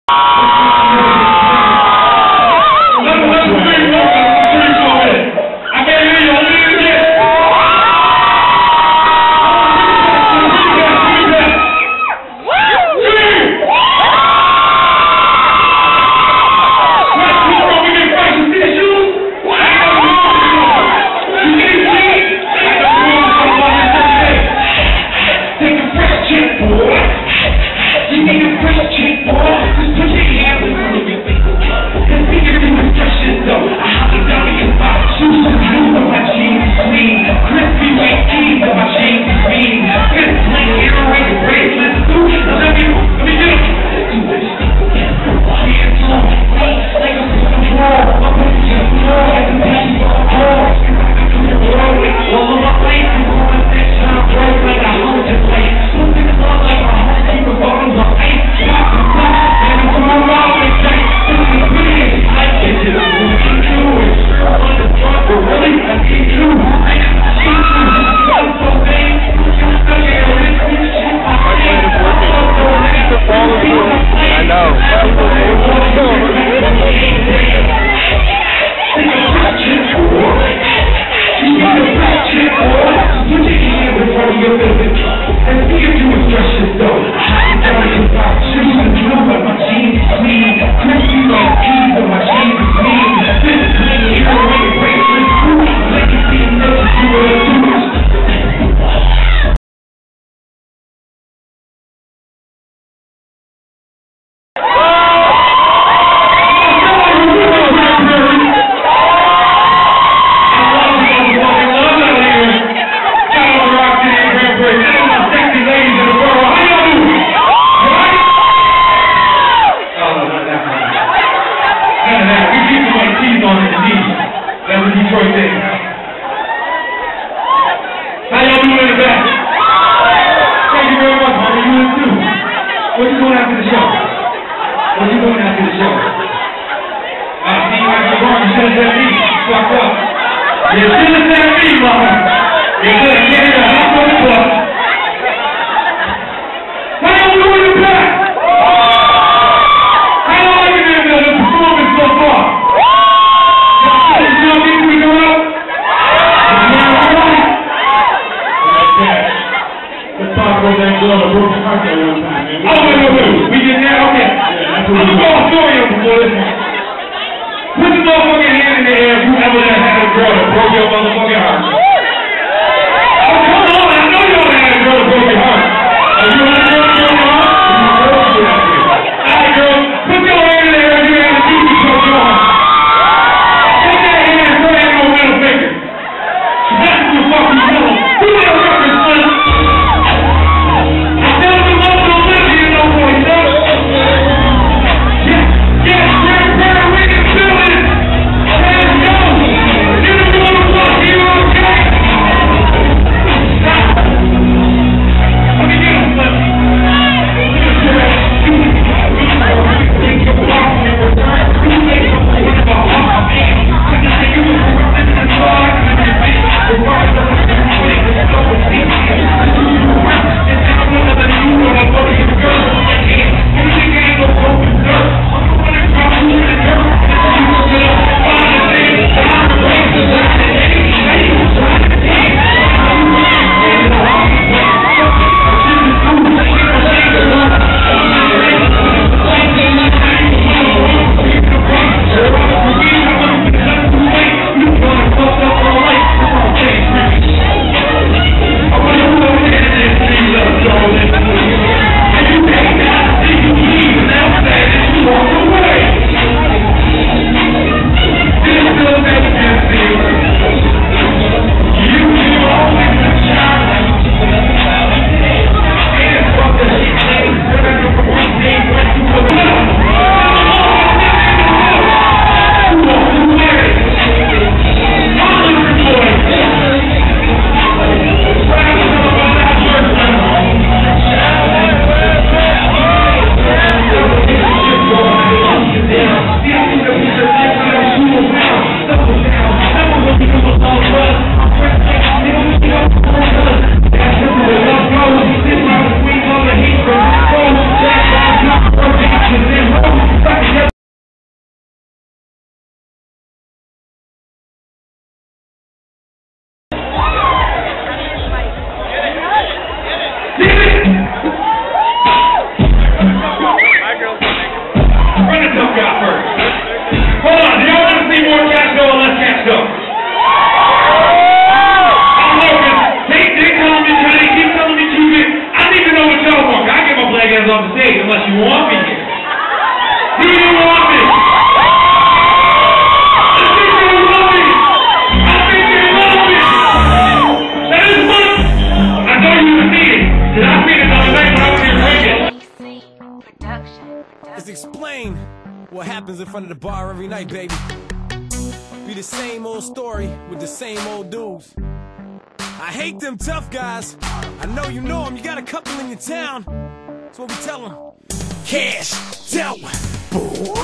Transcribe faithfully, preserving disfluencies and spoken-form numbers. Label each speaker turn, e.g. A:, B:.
A: Let's go! hands off the stage unless you want me here. Do you want me? I think you want me. I think you want me. That is what I thought you would see it. Did I see it the other night when I was here drinking?
B: Let's explain what happens in front of the bar every night, baby. Be the same old story with the same old dudes. I hate them tough guys. I know you know them. You got a couple in your town. That's what we tell them. Cash, dough, boy.